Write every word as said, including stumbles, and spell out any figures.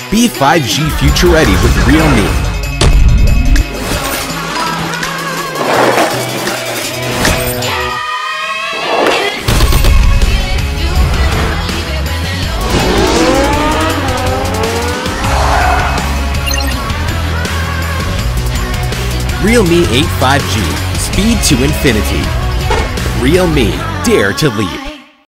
Be five G future ready with Realme. Realme eight five G, speed to infinity. Realme, dare to leap.